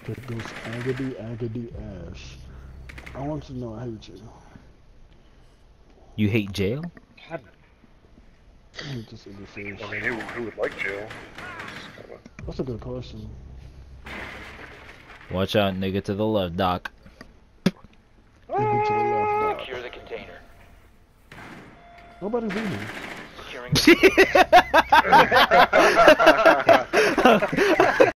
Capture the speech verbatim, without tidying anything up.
It goes Agady, Agady, Ash. I want to know I hate you. You hate jail? God. I hate this in the face. I mean, who, who would like jail? That's a good question. Watch out, nigga, to the left, Doc. Nigga to the left, Doc. Secure the container. Nobody's in here. Securing the